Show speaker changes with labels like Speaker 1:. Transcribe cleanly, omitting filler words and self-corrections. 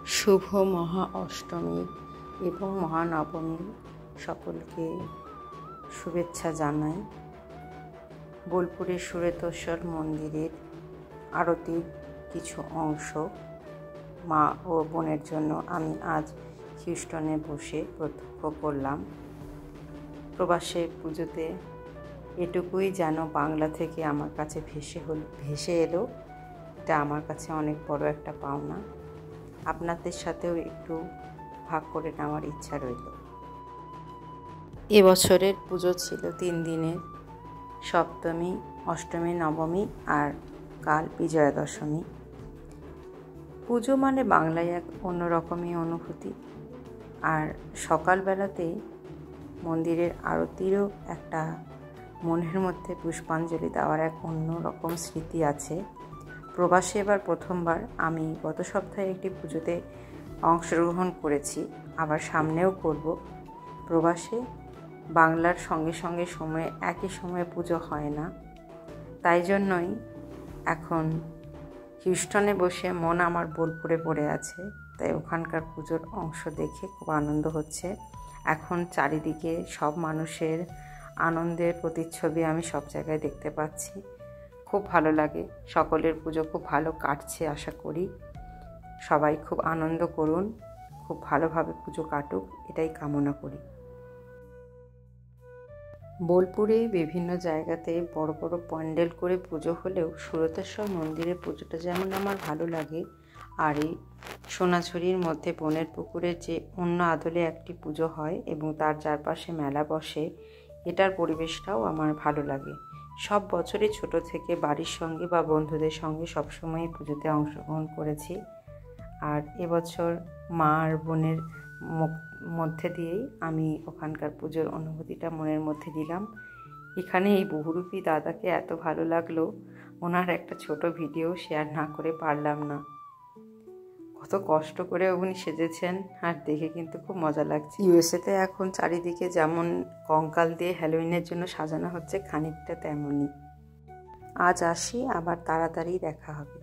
Speaker 1: শুভ মহা অষ্টমী এবং মহানবমী সকলকে শুভেচ্ছা জানাই। বোলপুরের সুরেতশ্বর মন্দিরের আরতির কিছু অংশ মা ও বোনের জন্য আমি আজ হিউস্টনে বসে প্রত্যক্ষ করলাম। প্রবাসের পুজোতে এটুকুই যেন বাংলা থেকে আমার কাছে ভেসে এলো, এটা আমার কাছে অনেক বড় একটা পাওনা। আপনাদের সাথেও একটু ভাগ করে নেওয়ার ইচ্ছা রইল। এবছরের পুজো ছিল 3 দিনের, সপ্তমী, অষ্টমী, নবমী আর কাল বিজয়া দশমী। পুজো মানে বাংলায় এক অন্যরকমই অনুভূতি। আর সকালবেলাতে মন্দিরের আরতিরও একটা মনের মধ্যে পুষ্পাঞ্জলি দেওয়ার এক অন্যরকম স্মৃতি আছে। প্রবাসে এবার প্রথমবার। আমি গত সপ্তাহে একটি পুজোতে অংশগ্রহণ করেছি, আবার সামনেও করব। প্রবাসে বাংলার সঙ্গে সঙ্গে একই সময়ে পুজো হয় না, তাই জন্যই এখন হিউস্টনে বসে মন আমার বোলপুরে পড়ে আছে। তাই ওখানকার পুজোর অংশ দেখে খুব আনন্দ হচ্ছে। এখন চারিদিকে সব মানুষের আনন্দের প্রতিচ্ছবি আমি সব জায়গায় দেখতে পাচ্ছি। খুব ভালো লাগে। সকলের পুজো খুব ভালো কাটছে, আশা করি সবাই খুব আনন্দ করুন, খুব ভালোভাবে পুজো কাটুক, এটাই কামনা করি। বোলপুরে বিভিন্ন জায়গাতে বড় বড় প্যান্ডেল করে পুজো হলেও সুরেতশ্বর মন্দিরের পুজোটা যেমন আমার ভালো লাগে, আর এই সোনাঝুরির মধ্যে বনের পুকুরে যে অন্য আদলে একটি পুজো হয় এবং তার চারপাশে মেলা বসে, এটার পরিবেশটাও আমার ভালো লাগে। সব বছরই ছোট থেকে বাড়ির সঙ্গে বা বন্ধুদের সঙ্গে সবসময় পুজোতে অংশগ্রহণ করেছি। আর এবছর মা আর বোনের মধ্যে দিয়েই আমি ওখানকার পুজোর অনুভূতিটা মনের মধ্যে দিলাম। এখানে এই বহুরূপী দাদাকে এত ভালো লাগলো, ওনার একটা ছোট ভিডিও শেয়ার না করে পারলাম না। কত কষ্ট করে উনি সেজেছেন, আর দেখে কিন্তু খুব মজা লাগছে। ইউএসএতে এখন চারিদিকে যেমন কঙ্কাল দিয়ে হ্যালোউইনের জন্য সাজানো হচ্ছে, খানিকটা তেমনই। আজ আসি, আবার তাড়াতাড়ি দেখা হবে।